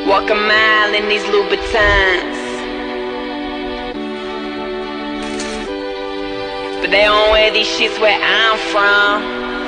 Walk a mile in these Louboutins, but they don't wear these shits where I'm from.